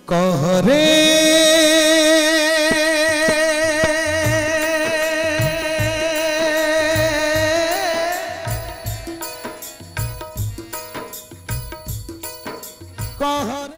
कहरे कहरे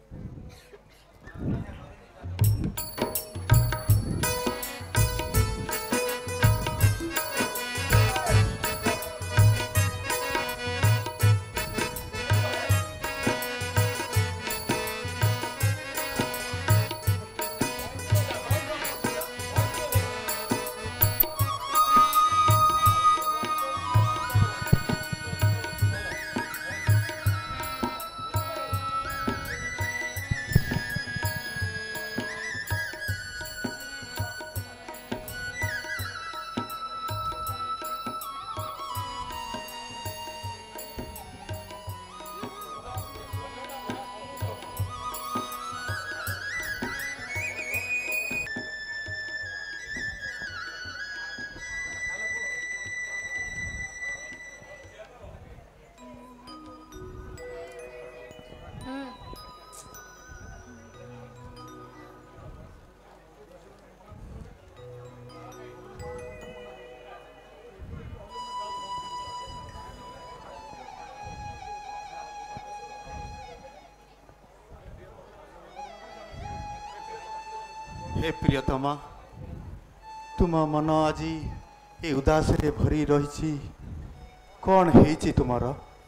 हे प्रियतमा तुम मन आज ए उदास रे भरी रही कौन है तुमर?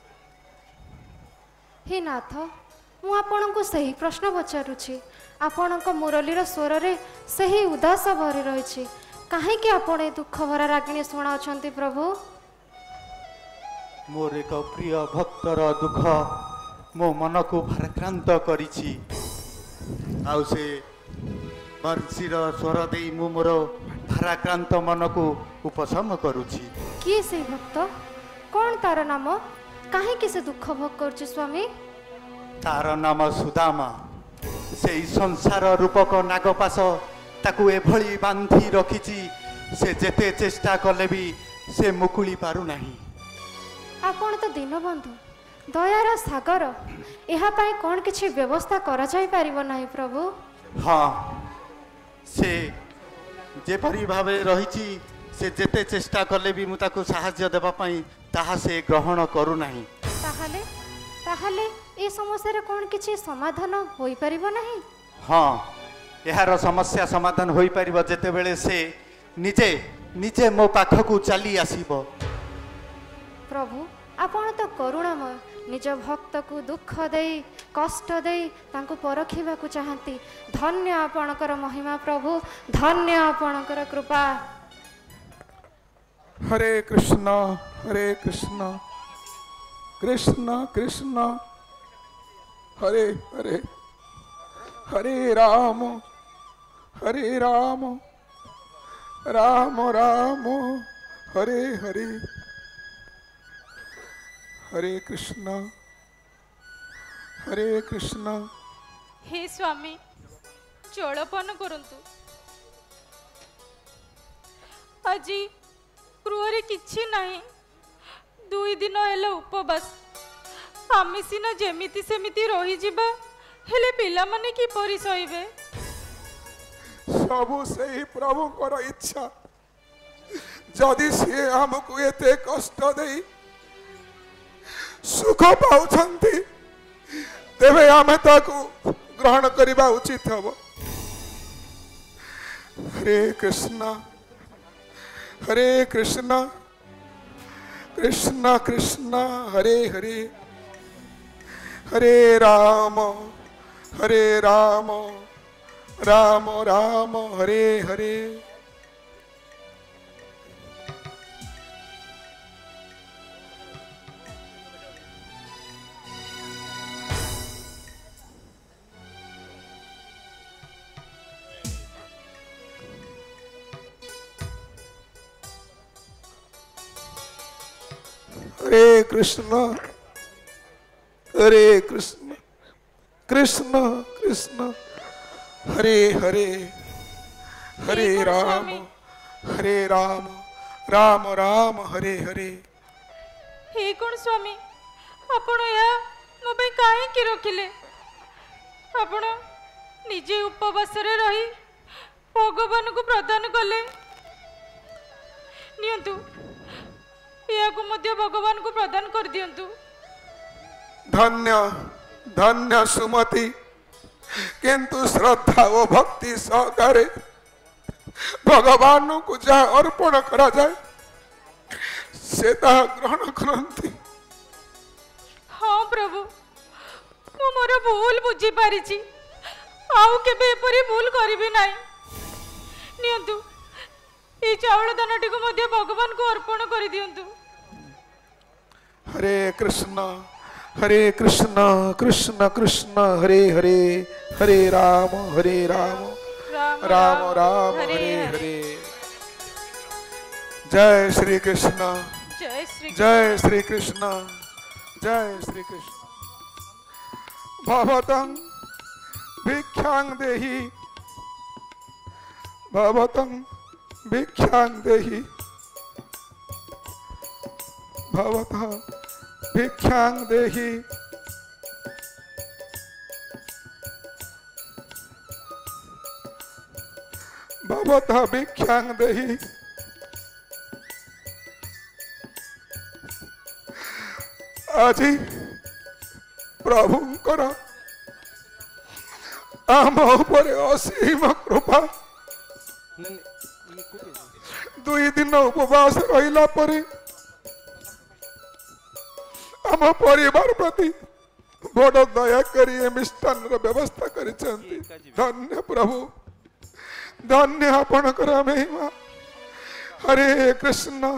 हे नाथ मु आपण को सही प्रश्न पचारुछि। आपण मुरलीर स्वर रे सही उदास भरी रही कहीं आपण दुख भरा रागिणी शुणाउछंती प्रभु? मोर एक प्रिय भक्तर दुख मो मन को भाराक्रांत करिछि। आउ से बंशीर स्वर दे मु मोर भाराक्रांत मन को उपशम करुछि। किए से भक्त? कौन तार नाम? कहीं से दुख भोग कर स्वामी? तार नाम सुदामा। से संसार रूपक नागपाश ताकू एभली बांधी रखिछि से जेते चेष्टा कले भी से मुकुली पारु नाही। आपण तो दीनबंधु दयार सागर यहाँ पाई कौन किछि व्यवस्था करा जाई परिबो नाही प्रभु? हाँ से जेपरी भावे रहिछि से जेते चेष्टा कले भी मुताको साहाय्य देबा पई ताहा से ग्रहण करू नाही। ताहाले ताहाले ए समस्या रे कौन किछि समाधान होई परिबो नाही? हाँ यार समस्या समाधान होई परिबो जेते बेले से निजे निजे मो पाखकू चली आसीबो। प्रभु आपण तो करुणामय निज भक्त को दुख दे कष्ट दे तांको परखिबा को चाहती। धन्य आपणकर महिमा प्रभु, धन्य आपणकर कृपा। हरे कृष्ण कृष्ण कृष्ण हरे हरे हरे राम राम राम हरे हरे हरे कृष्ण। हे स्वामी जलपान करंतु। आज गृह किछि नाही, 2 दिन हेले उपवास। आमी सिना जेमिति सेमिति रही जिबा, हेले पिला माने की परि सहिबे? सबु सही प्रभु कर इच्छा। जदि से हमको एते कष्ट देई सुख पाउछंती तेबे आमे ताकू ग्रहण करिबा उचित हबो। हरे कृष्ण कृष्ण कृष्ण हरे हरे हरे राम राम राम हरे हरे। हरे कृष्ण कृष्ण कृष्ण हरे हरे हरे राम राम राम हरे हरे। हे कौन स्वामी आपण या मो पे काहे की रखिले? आपण निजे उपवास रही भगवान को प्रदान कले नियंतु या भगवान को प्रदान कर दियंतु। धन्य धन्य सुमति किंतु श्रद्धा और भक्ति सहकारे भगवान को जहाँ अर्पण करा जाए से ग्रहण करती। हाँ प्रभु मु मोर भूल बुझी पारी आउ केबे एपरी भूल करिबे नाही। नियंतु ए चावल दानटी को मध्य भगवान को अर्पण कर दियंतु। हरे कृष्ण कृष्ण कृष्ण हरे हरे हरे राम राम राम हरे हरे। जय श्री कृष्ण जय श्री कृष्ण जय श्री कृष्ण। भवतं भिक्षां देहि भवतं भिक्षां देहि भवतः भिक्षां देहि भवतः भिक्षां देहि। आज प्रभुंकर आम उपरे असीम कृपा। 2 दिन उपवास रहिला परे आम परिवार प्रति बड़ दया करी मिष्टान व्यवस्था करिसेंती। धन्य प्रभु धन्य आपणकर महिमा। हरे कृष्ण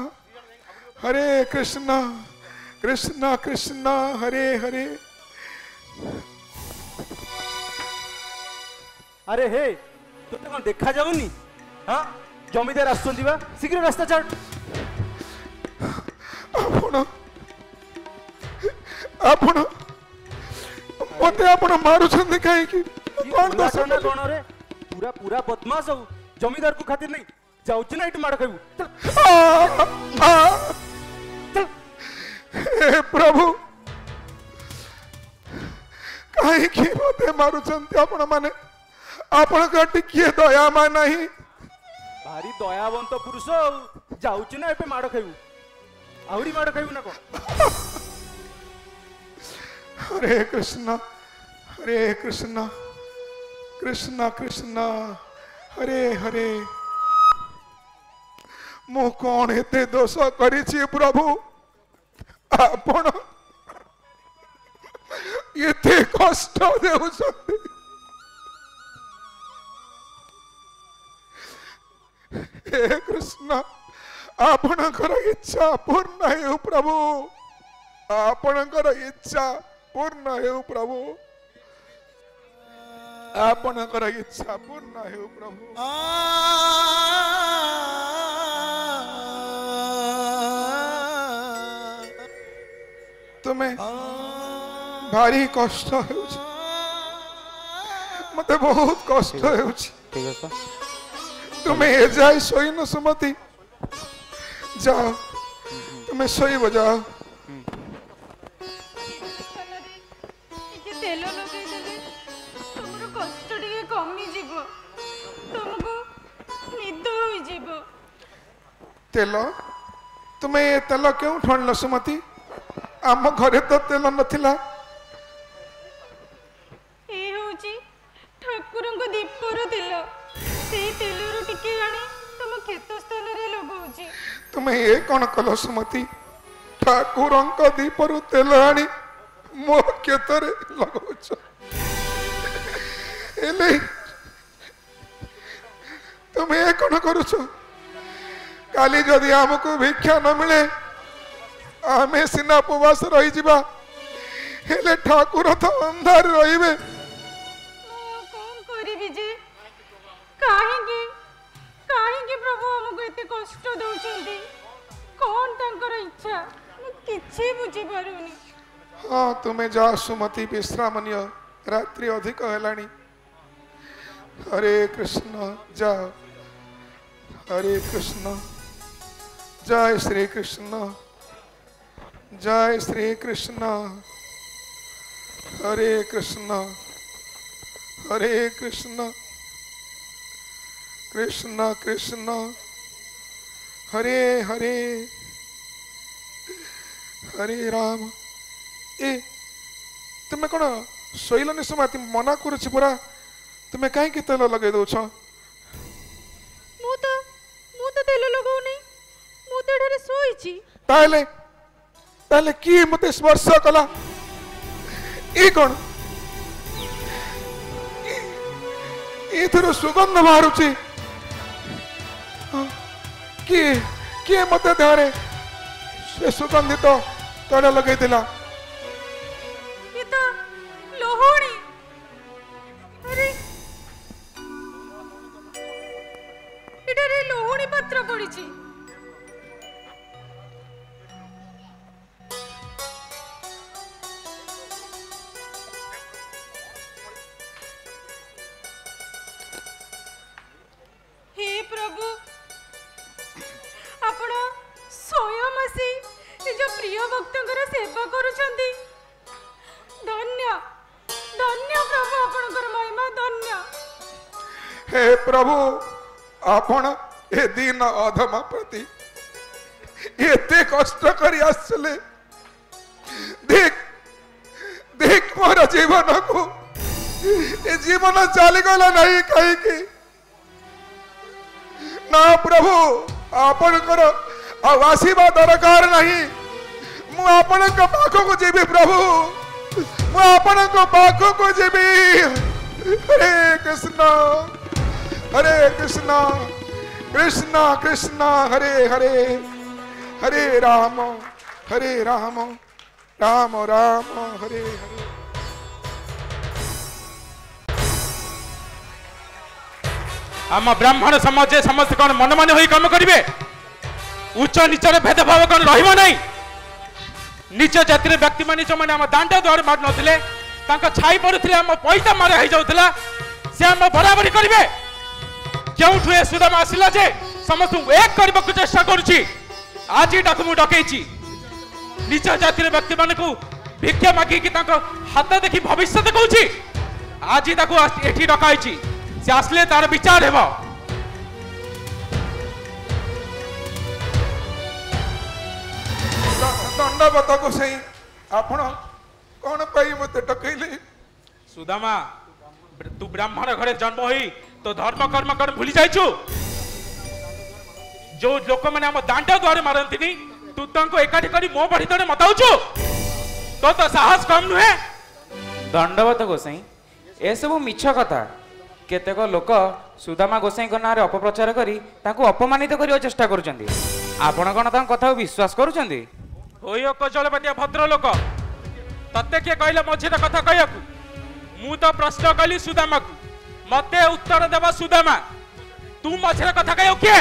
कृष्ण कृष्ण हरे हरे। अरे हे तुमने कौन देखा जाऊनी? हाँ जमीदार आसुचंती बा शीघ्र रास्ता छाड़। आपण मते आपण मारुछंती काहे की कोन दोष ना कोन रे पूरा पूरा बदमाश हो जमीदार को खातिर नहीं जाउछ ना इट मार खाइबू। चल हे प्रभु काहे की मते मारुछंती आपण माने आपण का टिकिए दया मा नहीं। भारी दयावंत पुरुष जाउछ ना एपे मार खाइबू आउरी मार खाइबू ना कोन। हरे कृष्ण कृष्ण कृष्ण हरे हरे। मु कौन एते दोष करिछि प्रभु आपण एते कष्ट देउछंती। हे कृष्ण आपणकर इच्छा पूर्ण हेउ प्रभु आपणकर इच्छा पूर्ण हेउ प्रभु आपणकर इच्छा पूर्ण हेउ प्रभु। तुम्हें भारी कष्ट हेउछि मते बहुत कष्ट हेउछि। तुम्हें ए जाए सोइन सुमति जाओ तुम्हें सोइब जाओ। तेल लगे देले तुमरो कष्ट टिके कमी जीवो तुमको निद होई जीवो। तेल तुम्हें ये तेल क्यों ठणल सुमति? आम घरे तो तेल नथिला। ए होची ठाकुरंको दीपर तेल सेई तेलरो टिके आनी तुम खेत स्थान रे लगौची। तुम्हें ये कौन कल सुमति? ठाकुरंको दीपर तेल आनी मो खेतरे लगौछ। एले तुम्हें ये कौन करुछ? काली जदि हमको भिक्षा न मिले आमे सिना उपवास रही जिबा हेले ठाकुर तो अंधार रहिबे। कौन करिबि जे काहे प्रभु हमको एते कष्ट दउचंती? कौन तांकर इच्छा मु किछि बुझी पारुनी। हाँ तुम्हें जा सुमति विश्राम निय रात्रि अधिक हेलानी। हरे कृष्ण जाओ हरे कृष्ण जय श्री कृष्ण जय श्री कृष्ण हरे कृष्ण हरे कृष्ण कृष्ण कृष्ण हरे हरे हरे राम। ए तुम्हें कौन शोलनी समय मना करुच पूरा तुम्हें कहीं तेल लगे दौछ? मु तो तेल लगाउनी मु तो एठारे सोईची। ताले ताले की मते स्पर्श कला? ए कौन इथर सुगंध बाहरुची? किए मते देहरे से सुगंधित तैल लगे दिला? ये तो लोहड़ी। अरे एठारे लोहड़ी पत्र पड़ीची। हे प्रभु आपण स्वयं आसी ए जो प्रिय भक्तंकर सेवा करूछंती। धन्य धन्य प्रभु आपणकर महिमा धन्य। हे प्रभु आपण ए दिन अधम प्रति एते कष्ट करी आसले देख देख मोर जीवन को ए जीवन चली गला नहीं कहीं ना प्रभु आपणकर आसीबा दरकार नहीं। मु आपण पाख को जीवी प्रभु मु आपण पाख को जीवी। हरे कृष्ण कृष्ण कृष्ण हरे हरे हरे राम राम राम हरे हरे। आम ब्राह्मण समाज समस्त कौन मन मन होई काम करिवे? उच्च नीचर भेदभाव कौन रहिबो नहीं? नीच जातिर व्यक्ति माने जो माने आम दांड द्वार मार नथिले तांका छाई पड़ुथिले आम पैसा मार हो जाउथला से आम बराबरी करिवे। केउठु ए सुदामा आसिला जे समस्त एक करबा को चेष्टा करूची। आज डाकु मु डकैची नीच जातिर व्यक्ति माने को भिक्षा मागी कि तांका हाथ देखि भविष्य देखौची। आज ताकू एठी डकाइची से आसले तार विचार हेबो। दंडवत को सही आपण कौन पाई मते टकैले? सुदामा तू ब्राह्मण घरे जन्म होई तो धर्म कर्म कर भूली जाइछु। जो लोक माने हम दांड द्वारे मारंतिनी तू तांको एकाठी करी मो बढी तडे मताउछु तो साहस कम नुहे। दंडवत गोसाई ए सब मिछ कथा। केतेक लोक सुदामा गोसाई नारे अपप्रचार करी तांको अपमानित करियो चेष्टा करूचंदी। आपण कोन तांको कथा विश्वास करूचंदी? होयो कजलपतिया भद्र लोक तते के कहले मझिर कथा कहयाकू? मु तो प्रश्न कली सुदामा को मते उत्तर देबा सुदामा तू मझिर कथा कहयो के?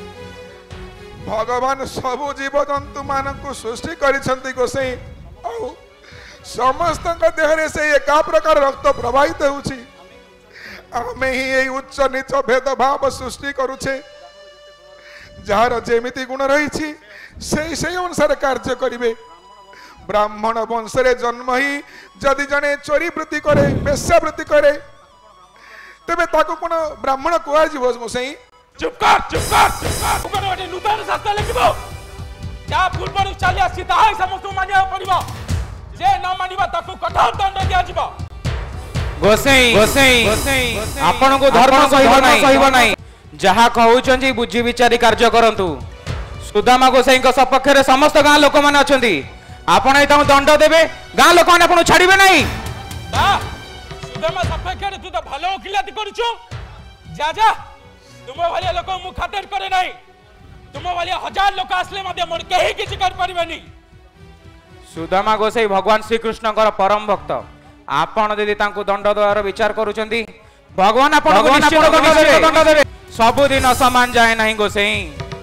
भगवान सब जीव जंतु मानक सृष्टि करिसंती गोसाई आउ समस्त देहरे से एका प्रकार रक्त प्रवाहित होउची। आमे ही ए उच्च नीच भेदभाव सृष्टि करूछे। जार जेमिति गुण रही से अनुसार कार्य करिवे। ब्राह्मण वंश रे जन्म ही जदि जने चोरी वृत्ति करे वेश्यावृत्ति करे तेबे ताको कोन ब्राह्मण कुआ जीव गोसाई? चुप कर चुप कर चुप कर कोन ओटे नूतन शास्त्र लिखिबो जा पूर्वरु चली आसी ताहाई समस्त मानिया पड़िबो। जे न मानिबा ताको कठोर दंड दिया जिवो। गोसाई गोसाई आपण को धर्म सहिबो नाही। जहा कहउचंजी बुद्धि विचारी कार्य करंतु। सुदामा गोसाई को सपक्ष रे समस्त गां लोक माने अछंती। आपण ए ताऊ दंड देबे गां लोक माने आपण छाड़िबे नाही। बा सुदामा सपक्ष रे तू तो भलो किलाती करूछु। जा जा तुम वाले लोक मु खातिर करे नाही। तुम वाले हजार लोक आसले मध्ये मोर केही किछि कर परिबेनी। सुदामा गोसाई भगवान श्री कृष्ण परम भक्त। आपण यदि तांको दंड द्वार विचार करूचंदी भगवान आपण को निश्चित दंड देबे। सब दिन समान जाए नहीं गोसाई।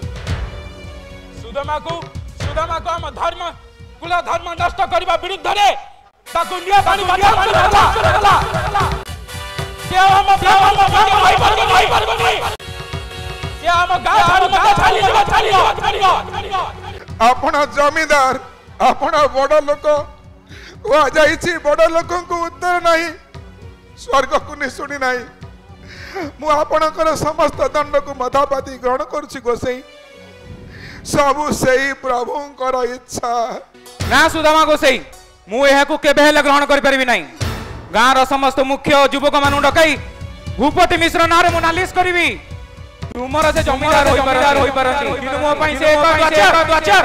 सुदामा को हम धर्म कुल धर्म नष्ट करबा विरुद्ध रे ताको निया पानी बाधा से हम ब्राह्मण भाई परबनी से हम गाय छाड़ी आपण जमींदार आपण बड़ लोक हुआ जाइछि बड़ लोक को उत्तर नहीं स्वर्ग को निशुणी नाही मु आपणकर समस्त दंड को मधापाती ग्रहण करुछि गोसाई सबु सेई प्रभुंकर इच्छा ना सुदामा गोसाई मु एहाकु केबे हेले ग्रहण करि परिबि नाही गाँर समस्त मुख्य युवक मानु डकाई भूपति मिश्र नारे मु नालिश करिवि तुमर से जमीदार होई परंती किंतु मो पई से एक द्वाचर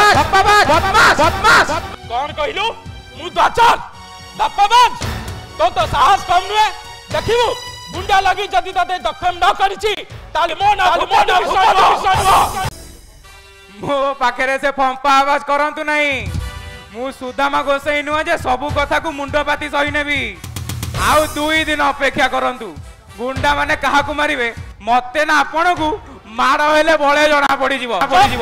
बदमाश कौन कहिलु मु द्वाचर दप्पाबाज तो साहस कम नुए देखिबु गुंडा लगी जदी तते दखम न करिछि ताले मो ना मो पाखरे से फंपा आवाज करंतु नहीं मु सुदामा गोसाई नुह जे सबु कथा को मुंडो पाती सही नेबी आउ 2 दिन अपेक्षा करंतु गुंडा माने काहा को मारिवे मते ना आपण को मार हेले बळे जणा पड़ी जीवो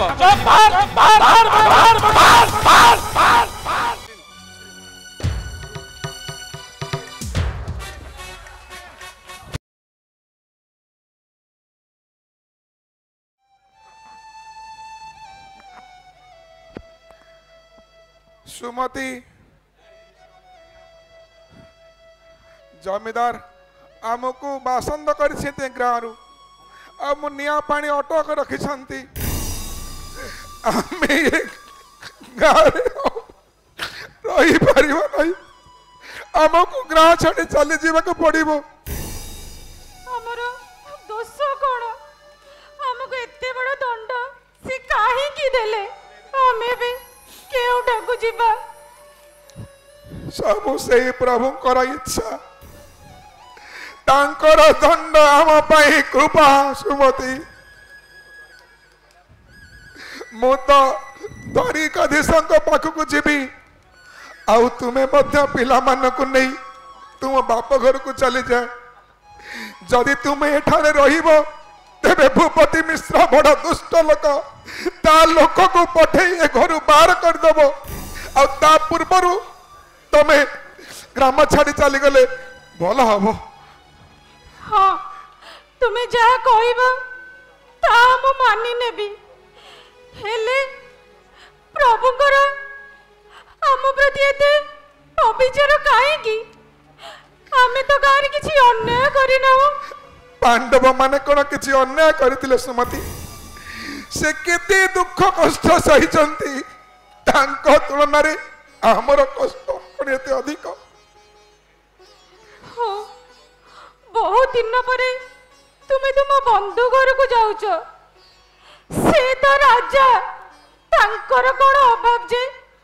सुमति जमीदार आमको बासंद कर गाँव आम निया पानी अटक रखी रही पार नहीं आमको गाँ छाड़ी चली जावाक पड़ो हमर दोष कोन हमको एते बड़ दंड से काहे की देले हमें भी केउटाकू जीवा सब से प्रभुंकर इच्छा तांकर दंड आम पाई कृपा सुमति मु तो द्वारिकाधीशक पाखक जीवी आउ तुम्हें पिला मानक नहीं तुम बाप घर को चली जाए जदि तुम्हें एठारे रहिबो तेबे भूपति मिश्र बड़ दुष्ट लोक ता लोक को पठे घर बाहर करदेव आ पूर्वर तमें ग्राम छाड़ी चली गले भल हम हाँ तुम्हें जहा कहबो ता मु मानि नेबी हेले प्रभुकर आम प्रति एते अविचार काहेकी आमे तो गाँव किसी अन्याय करिना पांडव माने कोन किसी अन्याय करथिले सुमति से केते दुख कष्ट सहिचंती तांको तुलना रे हमर कष्ट कोन एते अधिक हो बहुत दिन परे तुम्हें तुम बंधु घर को जाउछ से तो राजा तांकर कोन अभाव जे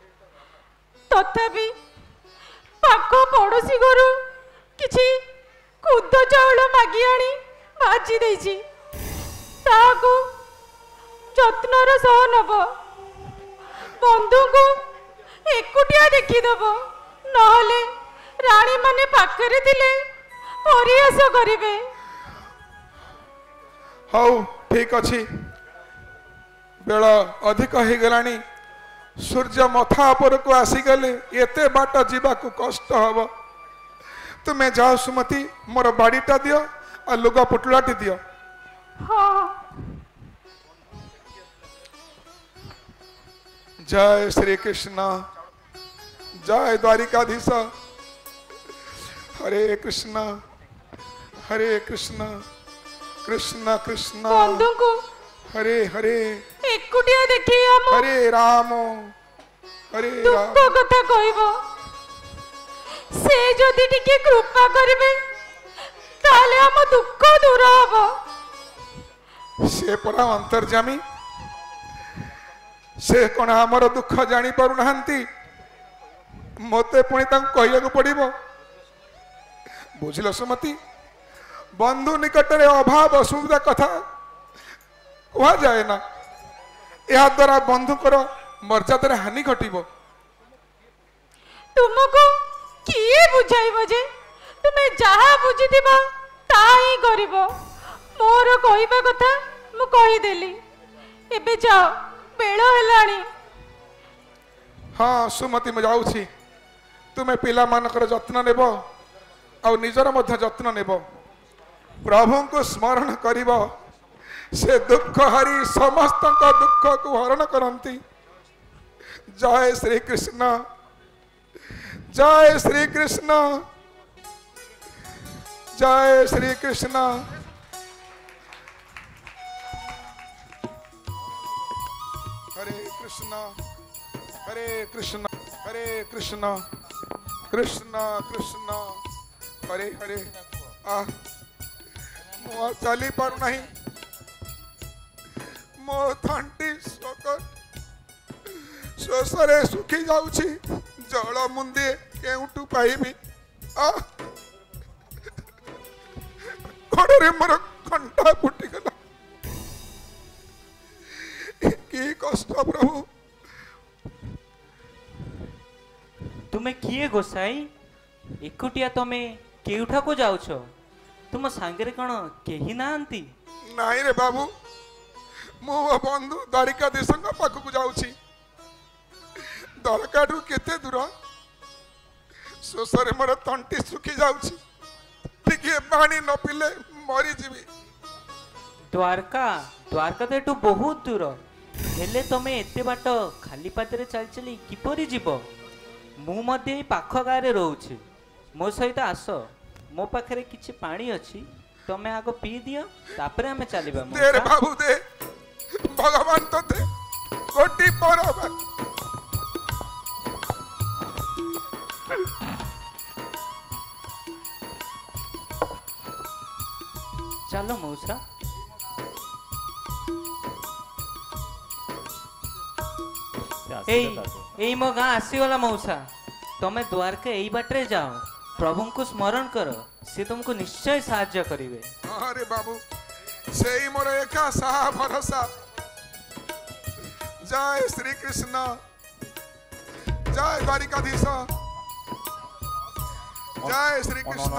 तथापि पाख पड़ोसी घर किछि खुद चाउल मागी आनी भाजी देछि ताको जत्नर सह नब बंधु को एकुटिया देखीदेव नहले रानी माने पाखरे थिले परिहास करिवे हौ ठीक अछि बेल अधिक हो गलानी सूर्य मथा ऊपर को आसीगले एते बाट जीवा को कष्ट हब तुम्हें जाओ सुमति मोर बाड़ीटा दियो आ लुगा पुटलाटी दियो हाँ जय श्री कृष्ण जय द्वारिकाधीश हरे कृष्ण कृष्ण कृष्ण बंधु को हरे हरे एकुटिया देखी हम हरे राम दुख कथा कहबो से जदि टिके कृपा करिवे ताले हम दुख दूर हबो से परा अंतर्जामी से कोन हमर दुख जानी पारु नहंती मते पुणी तांको कहिया को पड़िबो बुझिलो सुमति बंधु निकट रे अभाव असुविधा कथा कहा जाए ना या द्वारा बंधुकर मर्यादा रे हानि घटिबो तुमको किए बुझाइबो जे तुमे जहा बुझिदिबो ता ही करिबो मोर कहिबा कथा मु कहि देली एबे जाओ बेलो हेलानी हाँ सुमति मु जाउछि तुमे पिला मानकर जत्न नेबो आ निजर मध्य जत्न नेबो प्रभु को स्मरण करिबो से दुख हरि समस्त दुख को हरण करंती जय श्री कृष्ण जय श्री कृष्ण। हरे कृष्ण हरे कृष्ण हरे कृष्ण कृष्ण कृष्ण हरे हरे। मु चली पार नहीं, मो तंटी शोषरे सुखी जाऊची, जल मुंदे केउटू पाइबी। गोड़े मोर कंटा फुटी गला, की कष्ट प्रभु। तुमे किए गोसाई एकुटिया तमे केउठा को जाउछ? तुम सांगरे कण केही नांती? नाई रे बाबू, मो बंधु द्वारिकाधीश पाख को जाऊची। द्वारकाठू केते दूर, शोषरे मोर तंटी सुखी जाऊची, टिके पानी न पीले मरी जीवी। द्वारका द्वारका तो एठू बहुत दूर, हेले तमे एते बाट खाली पादरे चल चली किपरि जीव? मु मध्ये पाख गारे रहउछि, मो सहित आस। मो पाखरे किछि पानी अछि, तमे आगो पी दियो, तापरे हमें चलिबा। दे रे बाबू दे, भगवान तो दे कोटी पर। चलो मौसा। एई मो गाँ आसीगला मौसा। तमे द्वारका एई बाटरे जाओ, प्रभु को स्मरण कर, से तुमको निश्चय साहाय्य करिवे। अरे बाबू, सेई मोर एका साहा भरोसा। जय श्री कृष्ण, जय द्वारिकाधीश, जय श्री कृष्ण।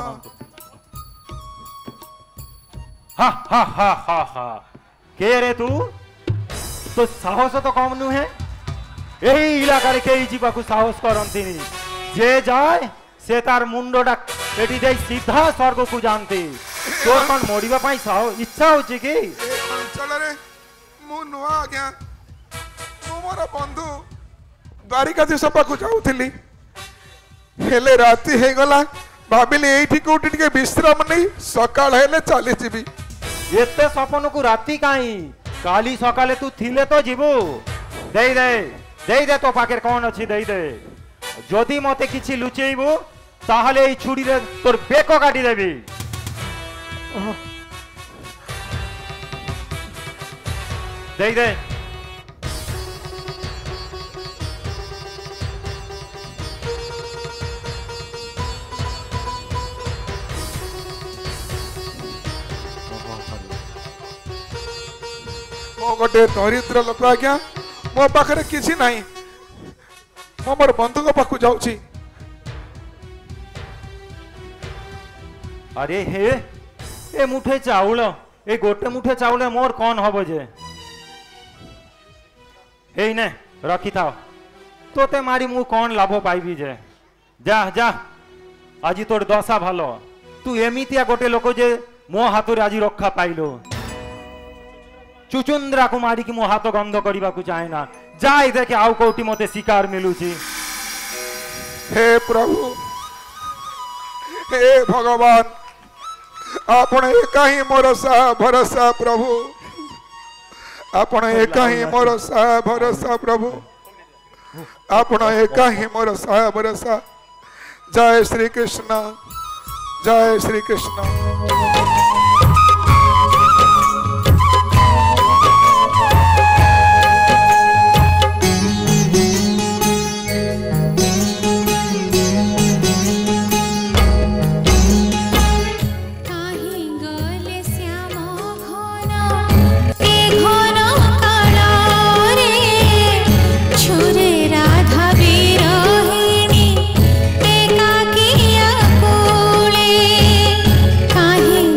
हा हा हा हा हा, के रे तू? तो साहस तो कम नु है। यही इलाकार के जीवा को साहस करंती, जे जाए से तार मुंडटा पेटी दे सीधा स्वर्ग को जानते। तोर कौन मोड़िबा पाई इच्छा होची कि? चल रे, मु नुआ आज्ञा, मु मोर बंधु द्वारिकाधीश पाखु जाउथिली, हेले राति हे गला। भाबिली एठी कोठी टिके विश्राम नहीं, सकाळ हेले चली जीवी। एते सपन को राति काई? काली सकाले तू थिले तो जीवो। दे दे दे दे, तो पाके कौन अछि दे दे। जदि मते किछि लुचेइबो ताहले এই ছুরি রে তোর বেক কাটি দেবি। দে দে। मो गोटे दरिद्र लोक आज्ञा, मो पाखरे किछि नाही, मो मोर बंधु को पाखु जाउची। अरे हे ए मुठे चाउल, ए गोटे मुठे चाउल मोर कौन हबो जे? ए ने रखी थाओ, तोते मारी मु कौन लाभ पाइबी जे? जा जा, आज तोर दशा भालो। तू एमितिया गोटे लोक जे मो हाथ रे आज रखा पाइलो। चुचुंद्रा को मारी कि मो हाथ गंध करबा को चाहे ना। जाई देखे आउ कोटी मते शिकार मिलुची। हे प्रभु, हे भगवान, आपण एका ही मोर साहा भरोसा प्रभु। आपण एका ही मोर साहा भरोसा प्रभु। आपण एका ही मोर साहा भरोसा। जय श्री कृष्ण, जय श्री कृष्ण। काहे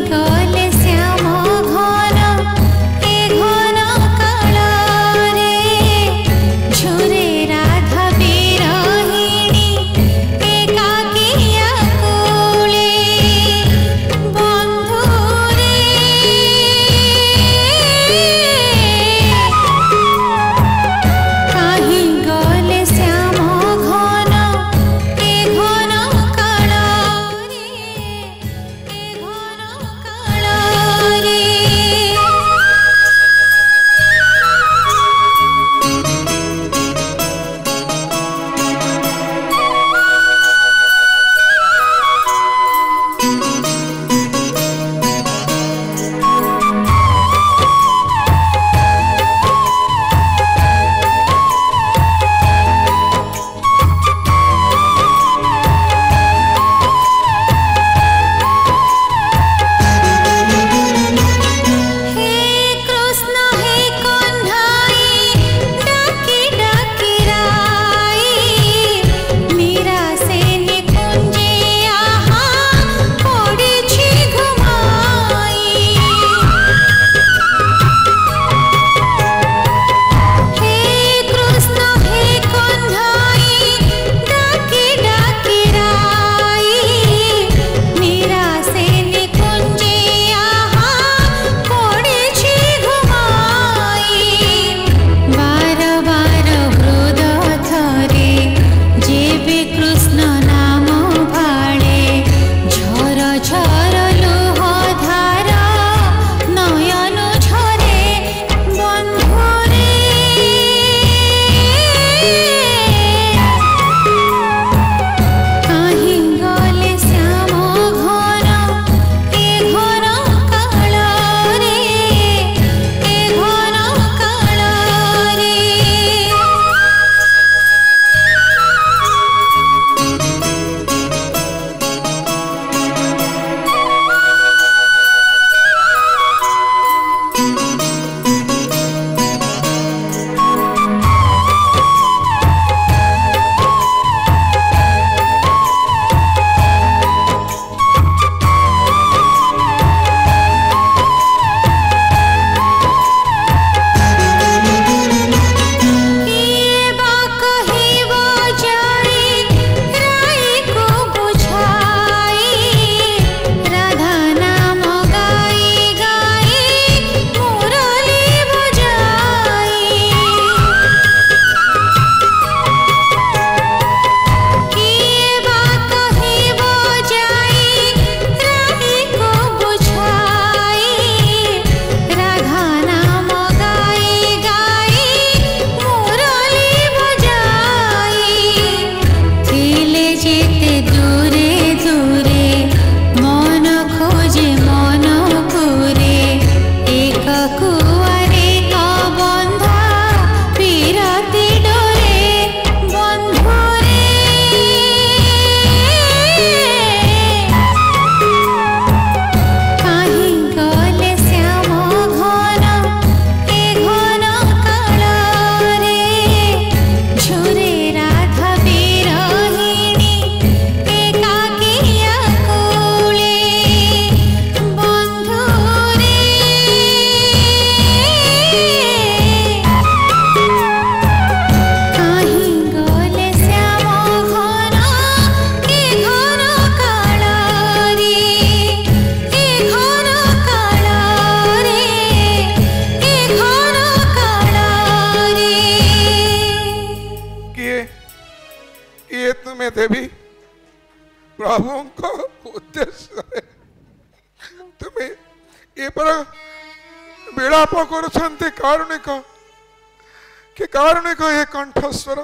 देवी प्रभु को उद्देश्य तुम्हें ये पर विलाप कर कारुणिक कि कारुणिक ये कंठस्वर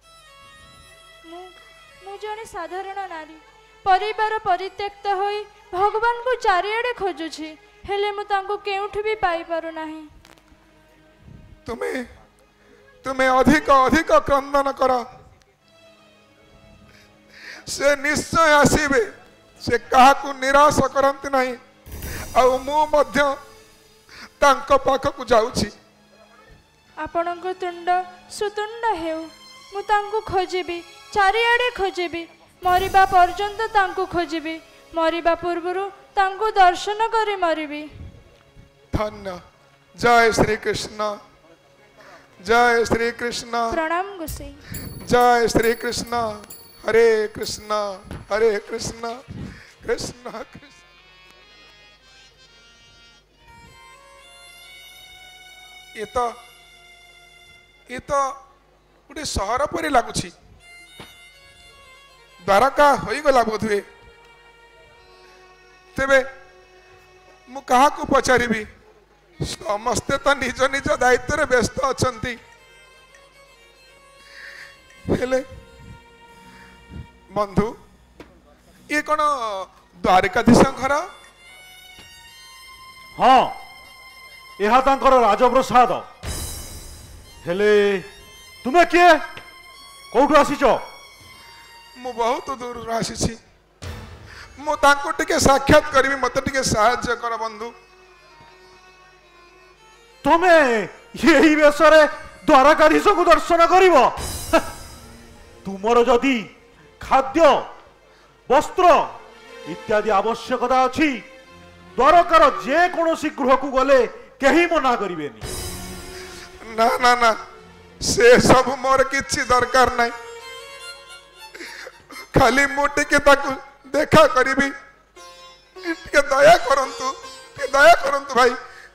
मु जने साधारण नारी परिवार परित्यक्त होई भगवान को चारिआडे खोजुछि हेले मु तांको केउठी भी पाई पारु नाही। तुम्हें तुम्हें अधिक अधिक क्रंदन कर से निश्चय आसीबे से काहाकू निराश करंती नहीं आ मु मध्य तांको पाखकू जाउछि। आपणको तुंड सुतुंड हेउ मु तांको खोजिबी चारिआडे खोजिबी मरिबा पर्यंत तांको खोजिबी मरिबा पूर्वरु तांको दर्शन करी मरिबी। धन्य जय श्री कृष्ण जय श्री कृष्ण प्रणाम गोसाई जय श्री कृष्ण हरे कृष्ण कृष्ण कृष्ण। ये तो गोटे सहर परि लगुछि द्वारका हो गला बोधुए तेबे मु कहा को पचारिबी समस्ते तो निज निज दायित्व रे व्यस्त अछंती हेले बंधु ये कौन द्वारिकाधीश घर? हाँ यह तांकर राजप्रसाद हेले तुमे किए कौटू आसीच? मु बहुत दूर आसी मु तांको टिके साक्षात करबी मते टिके सहाय्य कर बंधु। तुमे यही बेसरे द्वारकाधीश को दर्शन करिव? तुमर जदि खाद्य वस्त्र इत्यादि आवश्यकता अछि द्वारकार जे कोनोसी गृह को गले केही मना करिवेनी। ना ना ना से सब मोर किछि दरकार नहीं खाली मु टिके ताकू देखा करिबी टिके दया करंतु भाई।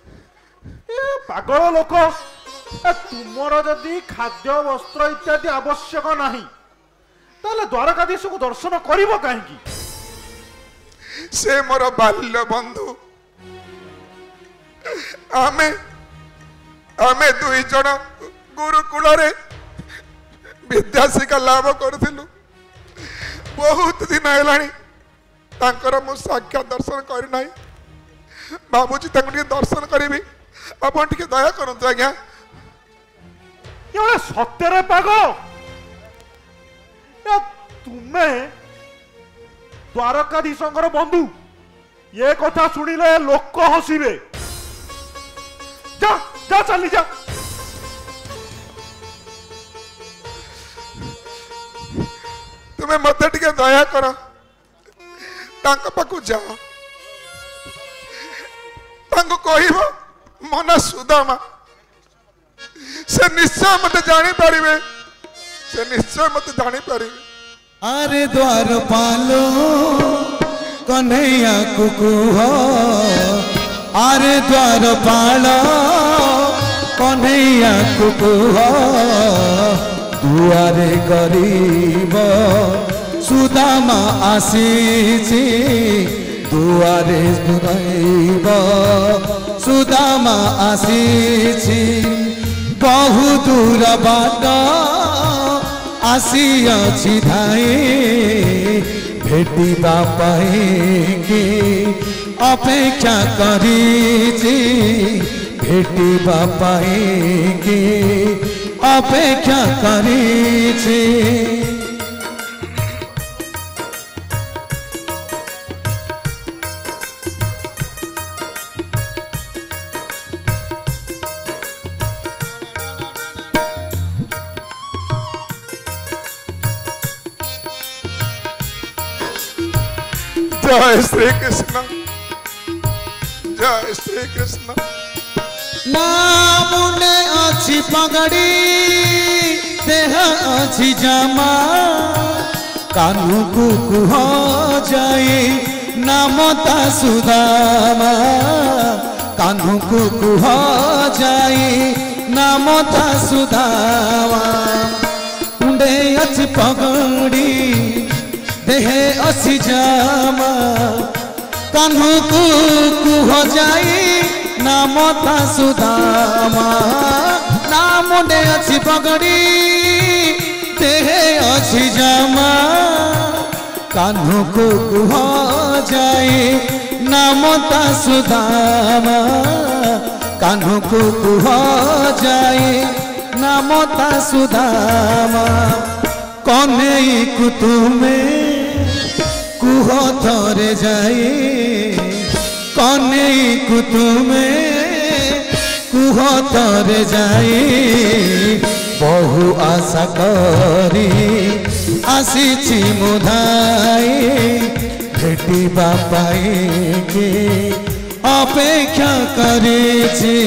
पागल लोक तुमर जदि खाद्य वस्त्र इत्यादि आवश्यक नहीं ताले द्वारकाधीश को दर्शन करिवो काहेकि? से मोर बाल्य बंधु आमे आमे दुई जन गुरुकुल रे विद्या शिक्षा लाभ करथिलु बहुत दिन हेलाणी तांकर मु साक्षात दर्शन करि नाही बाबूजी तांको टिके दर्शन करिबी आपण टिके दया करंतु आज्ञा। ये सत्य पागो तुमे द्वारकाधीशंकर बंधु ये कथा सुनिले लोक हसिबे। जा जा चली जा। तुम्हें मत टिके दया कर तांको पाकू जाओ तांको कहिबो मना सुदामा से निश्चय मत जानी पारिबे से निश्चय मत जानी पारिबे। अरे द्वारपालो कन्हैया कुकुह अरे द्वारपालो कन्हैया कुकुह दुआरे गरीब सुदामा आसीछि दुआरे गरीब सुदामा आसीछि बहु दूर बाट आसी धाई भेटिबा पाइकी अपेक्षा करिछि भेटिबा पाइकी अपेक्षा करिछि। जय श्री कृष्ण जय श्री कृष्ण। नामुने अछि पगड़ी देह अछि जमा कानू कुकुह जाई नामता सुदामा कानू कुकुह जाई नामता सुदामा मुंडे अछि पगड़ी देहे अछि जामा कान्हू को कुह जाई नाम ता सुदामा नाम ने अछि पगड़ी देहे अछि जामा कान्हू को कुह जाई नाम ता सुदामा कान्हू को कुह जाई नाम ता सुदामा कन्हई को तुमे कुह थरे जाई कन्हई को तुमे कुह थरे जाई बहु आशा करी आसीछि मुधाई भेटिबा पाई के अपेक्षा करिछि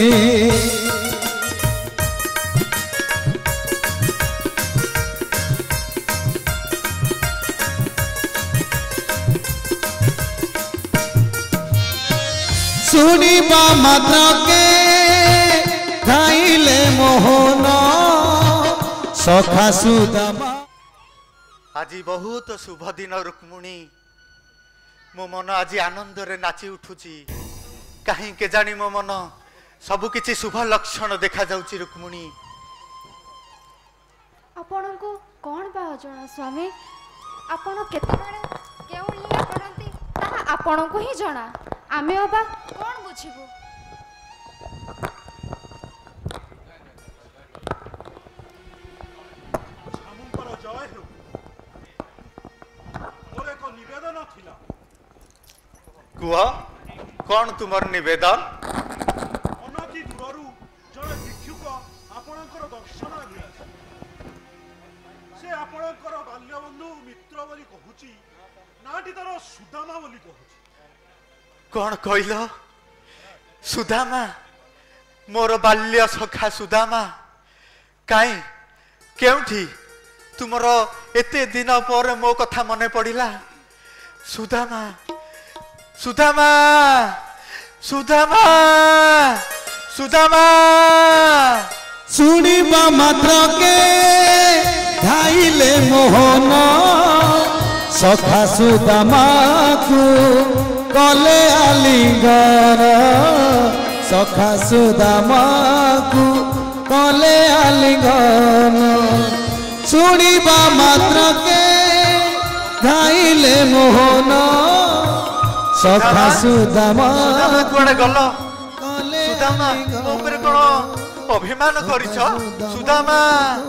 सुनिबा मात्र के खाइले मोहन सखा सुदामा। आज बहुत शुभ दिन रुक्मिणी मो मन आज आनंद रे नाची उठुची कहीं के जानी मो मन सब किछि शुभ लक्षण देखा जाउची रुक्मिणी। आपण को कौन बा जणा स्वामी आपण केतेबेले केउ लीला करंती ताहा आपण को ही जणा आमे अबा कौन बुझिबो। कुआ कौन तुमर निवेदन अनति दूरु जड़े भिक्षुक आपणकर दर्शन अभिलाषी से आपणकर बाल्यबंधु मित्र बोली कहूची नाटी तार सुदामा बोली कहूची कौन कहल सुदामा मोर बाल्य सखा सुदामा काई केउठी तुमर एते दिन पर मो कथा मने पड़िला सुदामा सुदामा सुदामा सुदामा सुनिबा मात्र के धाइले मोहन सखा सुदामा को कले आलिंगन सखा सुदामा को कले आलिंगन सुनिबा मात्र के धाइले मोहन सखा सुदामा कुआडे गल सुदामा मो ऊपर कोन अभिमान करिछ सुदामा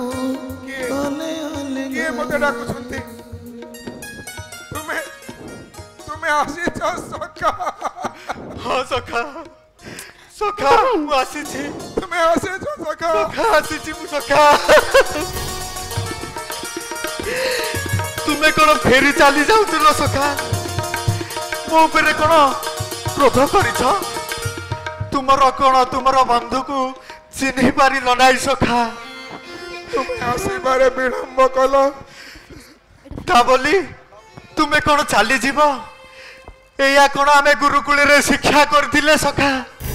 के मते डाकुछंती तुम्हें आसीछ सखा हां सखा सखा मु आसीछि तुम्हें आसीछ सखा सखा आसीछि मु सखा तुमे कोन फेरी चली जाउतिलो सखा मो ऊपर कोन क्रोध करिछ तुमर कोन तुमर बंधु को चिन्हि पारिल नाई सखा तुम्हें आसीबारे विलंब कल ता बोली तुमे कोन चली जीव एया कोन आमे गुरुकुल रे शिक्षा करथिले सखा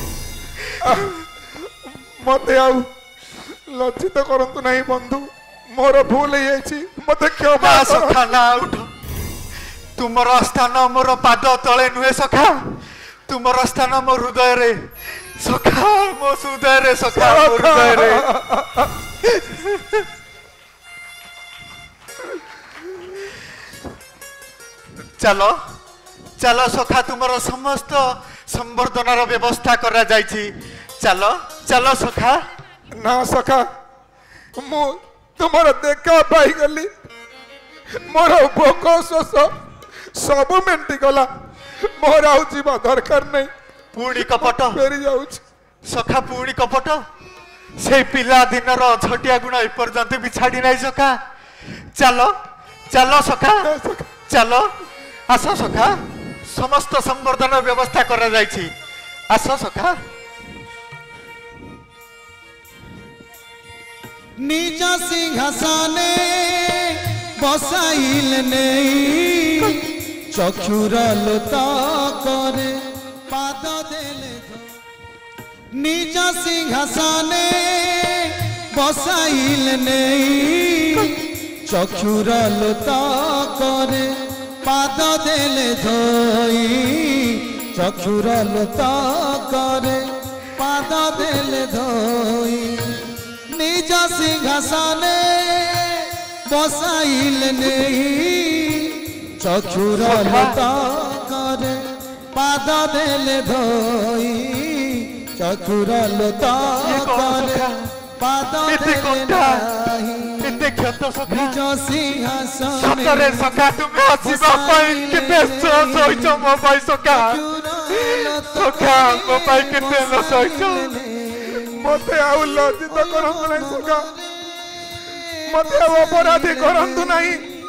मते आउ लज्जित करंतु नहीं बंधु मोर भूल ହେଇଛି मते क्षमा सखा ना उठ तुमर स्थान मोर पाद तले नुहे सखा तुमर स्थान मोर हृदय रे सखा मो हृदय रे सखा मोर हृदय रे चलो चलो सखा तुमर समस्त संवर्धनार व्यवस्था करा जायछि चलो चलो सखा ना सखा मु तुमर देखा पाई गली मोर भोक शोष सब मेंटी गला मोर आउ जीवा दरकार नहीं पुणी कपट फेरी जाउछ सखा पुणी कपट से पिला दिनर झटिया गुण एपर्यंत भी छाड़ी नहीं सखा चलो चलो सखा चलो आस सखा समस्त संवर्धन व्यवस्था करा जायछि आस सखा निज सिंहासने बसाइल नहीं चक्षुर लोता करे पाद देले निज सिंहासने बसाइल नहीं चक्षुर लोता करे पाद देले धोई चक्षुर लोतकरे पाद देले धोई निज सिंहासने बसाइले नहीं चक्षुर लोतकरे पाद देले धोई चक्षुर लोतकरे पाद देले नहीं निज सिंहासने सखा तुम आसीबा पाई केते सोइछ मो पाई सखा सखा मो पाई केते न सोइछ मते आउ लज्जित करंतु नै सखा मते अपराधी करंतु नै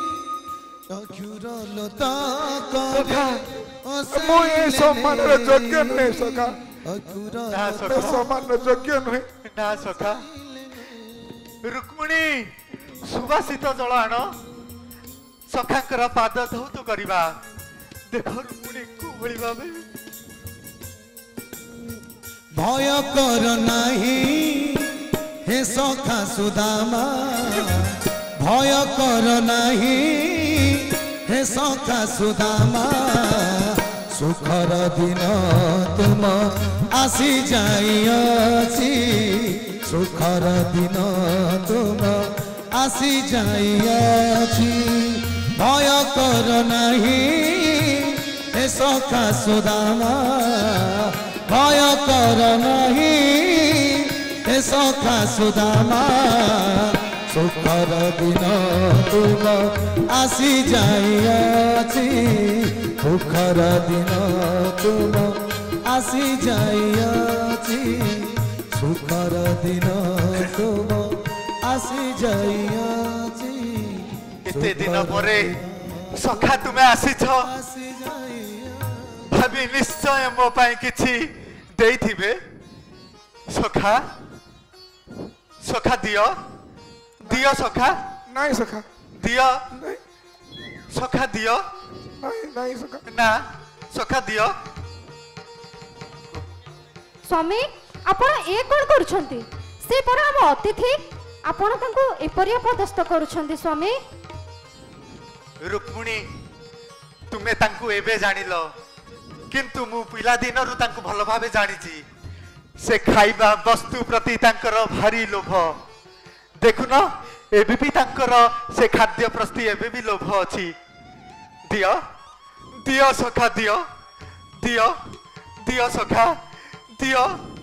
सखा मो ए सम्मान रे योग्य नै सखा ना सखा सम्मान रे योग्य नै ना सखा रुक्मिणी सुवासित जल आण सखाकर पाद धौत करवा देख रुक्मिणी कोभଳି भाबे भय कर नहीं हे सखा सुदामा भय कर नहीं हे सखा सुदामा सुखर दिन तुम आसी जाइछि सुखर दिन तुम आसी जाइछि भय कर नहीं हे सखा सुदामा भय कर नहीं हे सखा सुदामा सुखर दिन तुम आसी जाइछि सुखर दिन तुम आसी जाइछि सुखर दिन तुम आसी जाइछि एते दिन परे सखा तुमे आसीछ भाभी निश्चय मो पाई किछि देइथिबे सखा सखा दियो दियो सखा नहीं सखा दियो नहीं सखा दियो नहीं नहीं सखा ना सखा दियो स्वामी आपण ए कोन करूछंती से पर हम अतिथि आपण तांको एपरि अपदस्थ करूछंती स्वामी रुक्मिणी तुमे तांको एबे जानिलो किंतु मु पिला दिनरु तांको भलो भाबे जानिची से खाइबा वस्तु प्रति तांकर भारी लोभ देखुन एबे भी तांकर से खाद्य प्रति एबे भी लोभ अछि दियो दियो सखा दियो दियो दियो सखा दियो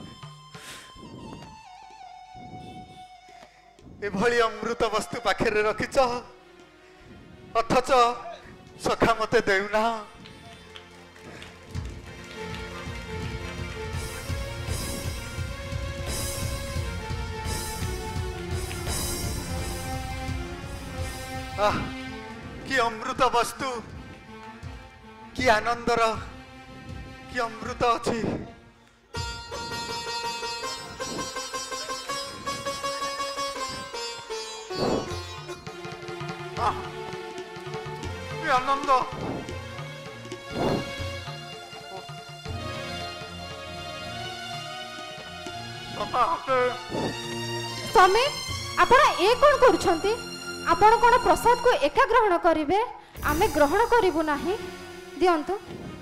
एभली अमृत वस्तु पाखे रखिच अथच सखा मते देउना कि अमृत वस्तु कि आनंदर कि अमृत अछि आनंद स्वामी आपण ए कोन करूछंती आपण कोन प्रसाद को एका ग्रहण करिवे आमे ग्रहण करिवु नाही दियंतु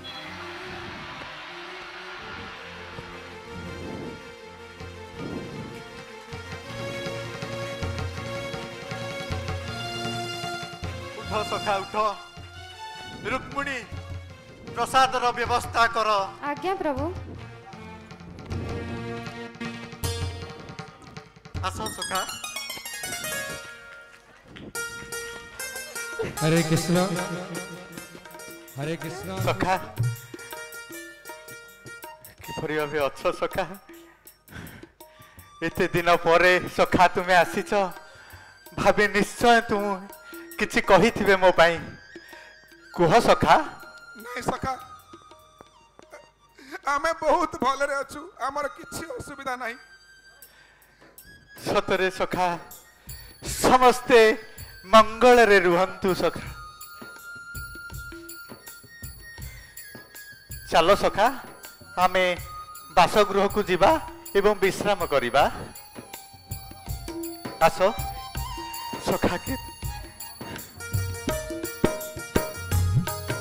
उठ सखा उठ रुक्मिणी प्रसाद रो व्यवस्था कर आज्ञा प्रभु आसो सखा हरे कृष्ण हरे कृष्ण सखा किपरि अबे अच्छो सखा एते दिन परे सखा तुमे आसीछ भाबे निश्चय तू किछि कहिथिबे मो पाई कुह सखा नहीं सखा आमे बहुत भलरे अछु हमर किछि असुविधा नाही सतरे सखा समस्ते मंगल रे रुहंतु सखा चलो सखा आमे बासगृह को जीवा एवं विश्राम करिबा आसो सखा के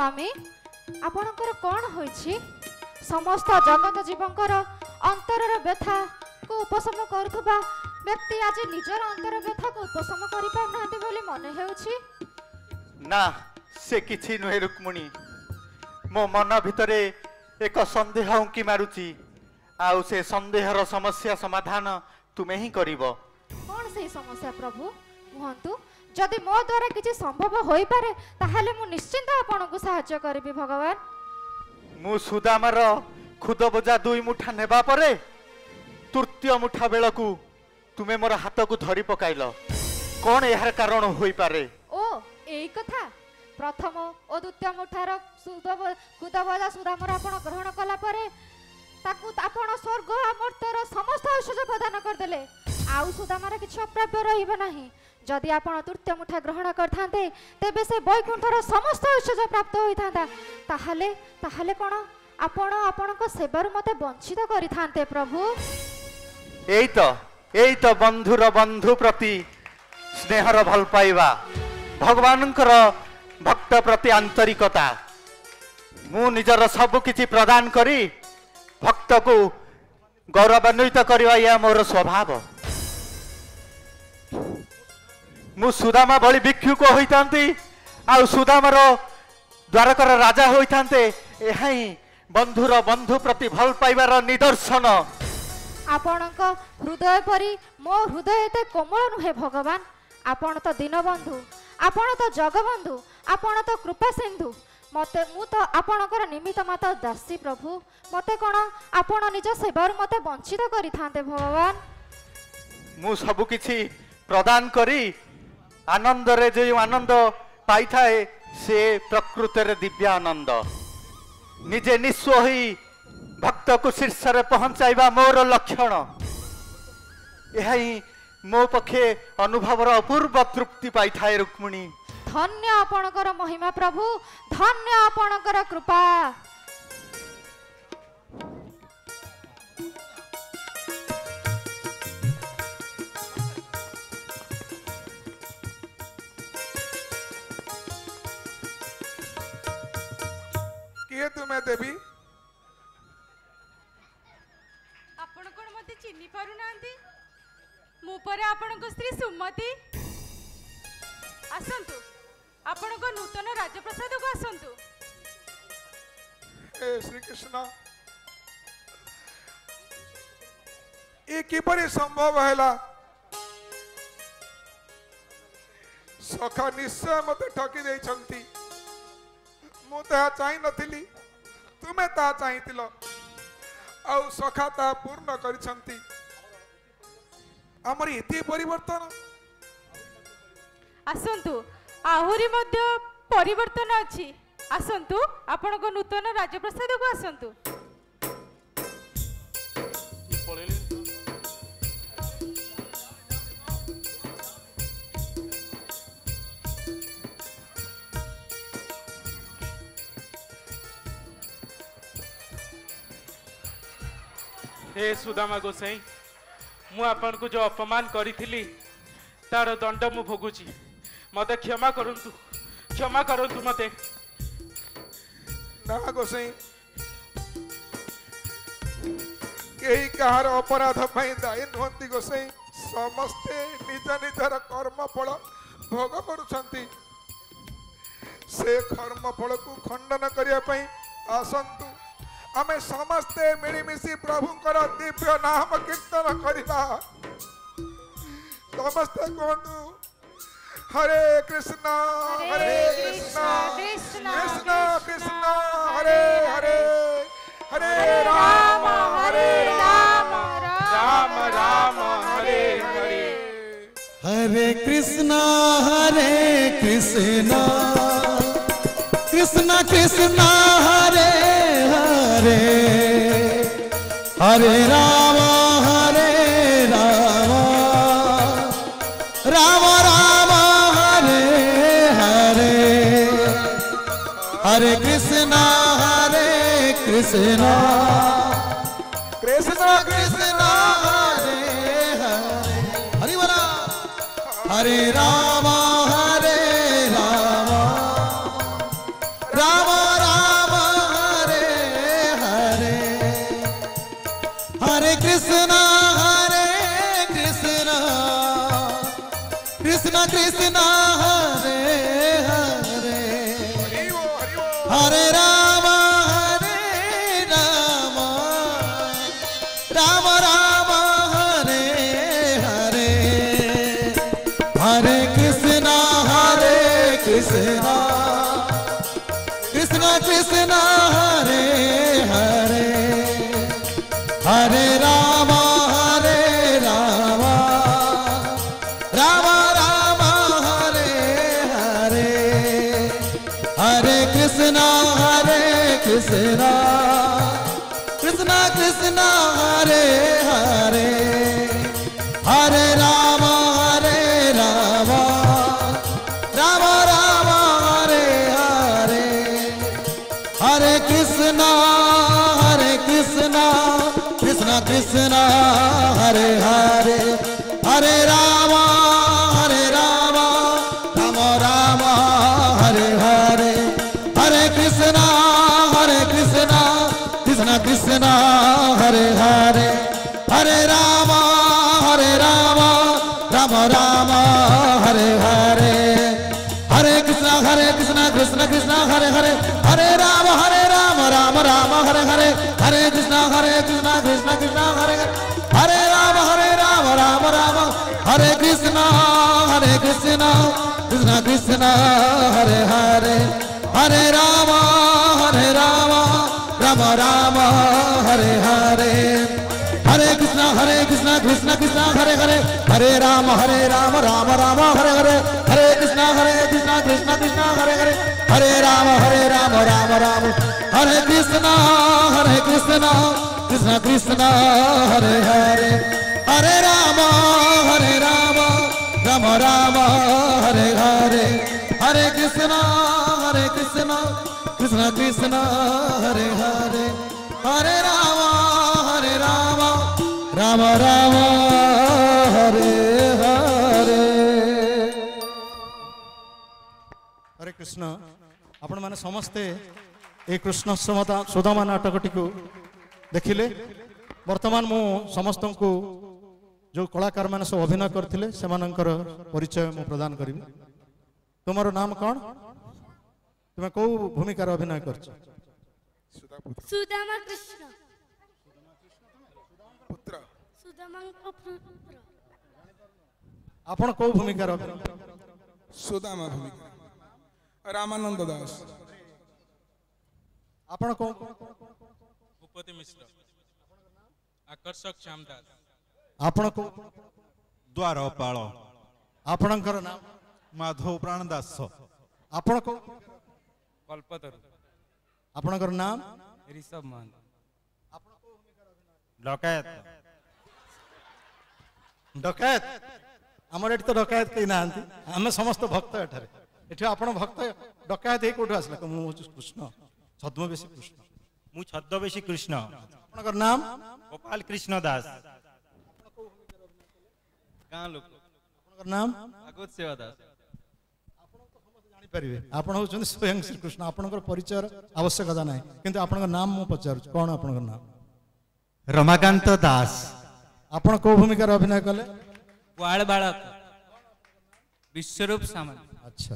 स्वामी आपणकर कौन होइछि? समस्त जगत जीवंकर अंतरर व्यथा को उपशम करुवा व्यक्ति आज निजर अंतर व्यथा को उपशम करि पारनाते बोली मने हेउछि। ना से किछि नुहे रुक्मिणी, मो मन भितरे एक संदेह उंकी मारुची, आउ से संदेहर समस्या समाधान तुमे ही करिवो। कौन से समस्या प्रभु कहतु? जदि मो द्वारा किछि संभव होई पारे ताहाले मु निश्चिंत आपनको सहाय्य करबी भगवान। मु सुदामार खुद बोझा 2 मुठा नेबा परे तृतीय मुठा बेलकू तुमे मोर हाथ को धरी पकाइल, कौन यार कारण होई पारे? ओ एई कथा। प्रथम ओ द्वितीय मुठार खुद बोझा सुदामार आपण ग्रहण कला परे ताकू आपण स्वर्ग अमर्तर समस्त ऐश्वर्य प्रदान करदेले, आउ सुदामार किछि अप्राप्य रहिबो नाही। जदि आपण तृतीय मुठा ग्रहण करथांते तेबे से वैकुंठर समस्त ऐश्वर्य प्राप्त होइथांता। ताहाले कोन आपण आपणक सेवार मते वंचित करिथांते प्रभु? एई तो बंधुर बंधु प्रति स्नेहर भल पाइबा, भगवानकर भक्त प्रति आंतरिकता। मु निजर सब किछि प्रदान करी भक्त को गौरवान्वित करवा या मोर स्वभाव। मु सुदामा भली भिक्षुक होइतांती आ सुदामार द्वारकर राजा होइतांते, एहाई बंधुर बंधु प्रति भल पाइबार निदर्शन। आपणक हृदय परी मो हृदय एते कोमल नुहे भगवान। आपण तो दीनबंधु, आपण तो जगबंधु, आपण तो कृपा सिंधु। मते मु तो आपणकर निमित्त मात्र दासी प्रभु, मते कोन आपण निज सेवार मते वंचित करिथांते भगवान? मु सब किछि प्रदान करी आनंद रे जो आनंद पाई थाए से प्रकृत रे दिव्य आनंद। निजे निस्व ही भक्त को शीर्ष रे पहुंचाइबा मोर लक्षण। यही मो पक्षे अनुभवर अपूर्व तृप्ति पाई थाए रुक्मिणी। धन्य आपणकर महिमा प्रभु, धन्य आपणकर कृपा। किए तुम्हें देवी? आपण कोन मते चिन्हि पारु नांती? मु परे आपणक स्त्री सुमति। आसंतु आपणक नूतन राजप्रसाद को आसंतु। ए श्री कृष्ण, ये किपरि संभव हैला? सखा निश्चय मते ठकी देइछंती। मु ता चाहि नथिली, तुमे ता चाहिथिलो, आउ सखा ता पूर्ण करिछंती। हमर एते परिवर्तन। आसंतु आहुरी मध्य परिवर्तन अछि। आसंतु आपणक नूतन राजप्रसाद को आसंतु। हे सुदामा गोसाई, मु आपन को जो अपमान करी तार दंड मु भोगुची, मते क्षमा करंतु मते। ना गोसाई, केही कहार अपराध पई दायी नुहंती गोसाई। समस्ते निज निजर कर्म फल भोग करुछंती। से कर्म फल को खंडन करिया पई आसंतु। आमे समस्ते मिलीमिशी प्रभुंकर दिव्य नाम कीर्तन करिबा। समस्ते कहतु हरे कृष्ण हरे कृष्ण कृष्ण कृष्ण हरे हरे, हरे राम राम राम हरे हरे। हरे कृष्ण कृष्ण कृष्ण हरे हरे, हरे राम राम राम हरे हरे, हरे कृष्ण कृष्ण कृष्ण हरे हरे, हरि बोला, हरे राम राम कृष्ण हरे हरे हरे राम राम राम हरे हरे हरे कृष्ण कृष्ण कृष्ण हरे हरे हरे राम राम राम हरे हरे हरे कृष्ण कृष्ण कृष्ण हरे हरे हरे राम राम राम हरे हरे हरे कृष्ण कृष्ण कृष्ण हरे हरे हरे राम राम राम हरे हरे हरे कृष्ण कृष्ण कृष्ण हरे हरे हरे राम राम राम हरे हरे हरे कृष्ण कृष्ण कृष्ण हरे हरे हरे राम राम हरे हरे हरे कृष्ण कृष्ण कृष्ण हरे हरे राम राम हरे कृष्ण कृष्ण कृष्ण हरे हरे हरे राम राम हरे हरे हरे कृष्ण कृष्ण कृष्ण हरे हरे हरे राम राम हरे हरे हरे कृष्ण कृष्ण कृष्ण हरे हरे हरे राम राम हरे कृष्ण कृष्ण कृष्ण हरे हरे हरे राम राम हरे हरे हरे कृष्ण कृष्ण कृष्ण हरे हरे हरे राम राम हरे हरे हरे कृष्ण आपण माने समस्ते ए कृष्ण सुदामा नाटकटी को देखिले वर्तमान मु समस्त को जो कलाकार माने सब अभिनय करथिले सेमानंकर परिचय मु प्रदान करी तुमरो नाम कौन तुम को भूमिकार अभिनय करछ सुदामा कृष्ण पुत्र सुदामाଙ୍କ पुत्र आपण को भूमिकार अभिनय सुदामा भूमिका रामानंद दास आपण को भूपति मिश्र आकर्षक श्यामदास आपण को द्वारपाल आपणकर नाम माधव प्राण दास आपण को कल्पतरु आपणकर नाम ऋषभ मान डकैत डकैत हमर एठी तो डकैत कई नांती हम समस्त भक्त एठारे एठी आपण भक्त डकैत हे कोठो आसला मु कृष्ण छद्मवेशी कृष्ण मु छद्मवेशी कृष्ण आपणकर नाम गोपाल कृष्ण दास गां लोक आपणकर नाम भागवत सेवा दास जानि परिबे आपण होचन स्वयं श्री कृष्ण आपणकर परिचय आवश्यकता नाही किंतु आपणकर नाम मु पचारु कोन आपणकर नाम रमाकांत दास आपण को भूमिका अभिनय कले वाळ बाळक विश्वरूप सामंत अच्छा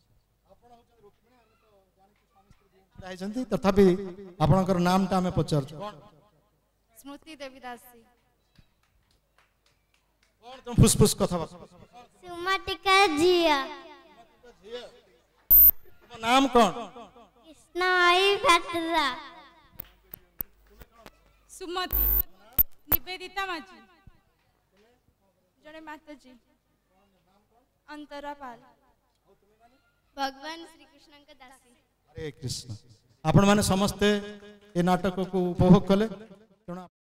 तथापि आपणकर नाम टा हमें पचार स्मृति देवीदासी तुम फुसफुस कथा सुमतिका जिया नाम कौन कृष्णाई भट्टरा सुमति निवेदिता माझी जड़े माताजी अंतरा पाल भगवान श्री कृष्ण का दासी हरे कृष्ण आपण माने समस्ते ए नाटक को उपभोग कले